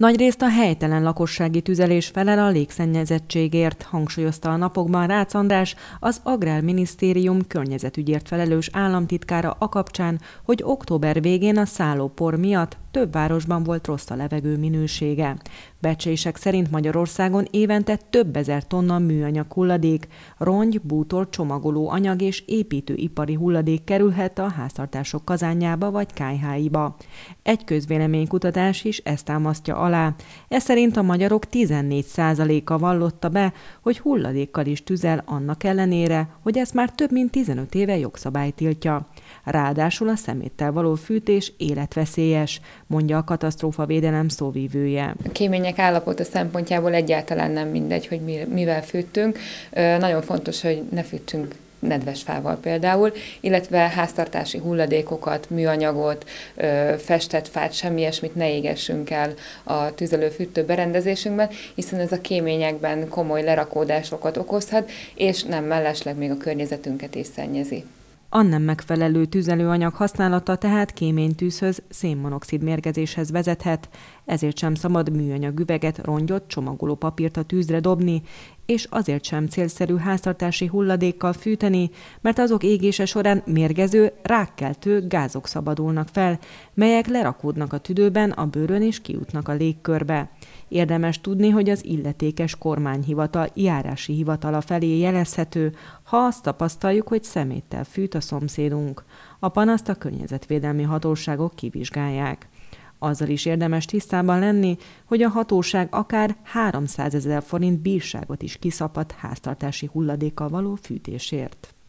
Nagyrészt a helytelen lakossági tüzelés felel a légszennyezettségért, hangsúlyozta a napokban Rácz András, az Agrárminisztérium környezetügyért felelős államtitkára a kapcsán, hogy október végén a szállópor miatt több városban volt rossz a levegő minősége. Becslések szerint Magyarországon évente több ezer tonna műanyag hulladék, rongy, bútor, csomagoló anyag és építőipari hulladék kerülhet a háztartások kazánjába vagy kályháiba. Egy közvéleménykutatás is ezt támasztja alá. Ez szerint a magyarok 14%-a vallotta be, hogy hulladékkal is tüzel annak ellenére, hogy ezt már több mint 15 éve jogszabály tiltja. Ráadásul a szeméttel való fűtés életveszélyes, mondja a katasztrófavédelem szóvivője. A kémények állapota szempontjából egyáltalán nem mindegy, hogy mivel fűtünk. Nagyon fontos, hogy ne fűtsünk nedves fával például, illetve háztartási hulladékokat, műanyagot, festett fát, semmi ilyesmit ne égessünk el a tüzelő-fűtő berendezésünkben, hiszen ez a kéményekben komoly lerakódásokat okozhat, és nem mellesleg még a környezetünket is szennyezi. A nem megfelelő tüzelőanyag használata tehát kéménytűzhöz, szénmonoxid mérgezéshez vezethet, ezért sem szabad műanyag üveget, rongyot, csomagoló papírt a tűzre dobni, és azért sem célszerű háztartási hulladékkal fűteni, mert azok égése során mérgező, rákkeltő gázok szabadulnak fel, melyek lerakódnak a tüdőben, a bőrön és kijutnak a légkörbe. Érdemes tudni, hogy az illetékes kormányhivatal járási hivatala felé jelezhető, ha azt tapasztaljuk, hogy szeméttel fűt a szomszédunk. A panaszt a környezetvédelmi hatóságok kivizsgálják. Azzal is érdemes tisztában lenni, hogy a hatóság akár 300 000 forint bírságot is kiszabhat háztartási hulladékkal való fűtésért.